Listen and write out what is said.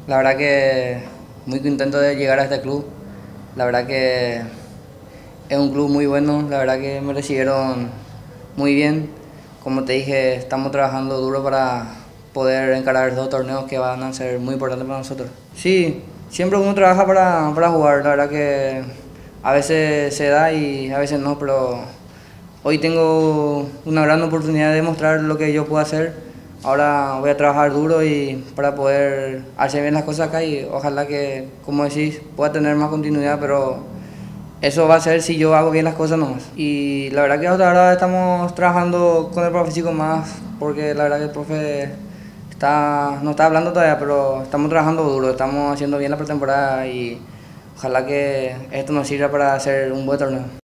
La verdad que muy contento de llegar a este club. La verdad que es un club muy bueno, la verdad que me recibieron muy bien. Como te dije, estamos trabajando duro para poder encarar dos torneos que van a ser muy importantes para nosotros. Sí, siempre uno trabaja para jugar, la verdad que a veces se da y a veces no, pero hoy tengo una gran oportunidad de mostrar lo que yo puedo hacer. Ahora voy a trabajar duro y para poder hacer bien las cosas acá y ojalá que, como decís, pueda tener más continuidad, pero eso va a ser si yo hago bien las cosas nomás. Y la verdad que hasta ahora estamos trabajando con el profe físico más, porque la verdad que el profe no está hablando todavía, pero estamos trabajando duro, estamos haciendo bien la pretemporada y ojalá que esto nos sirva para hacer un buen torneo.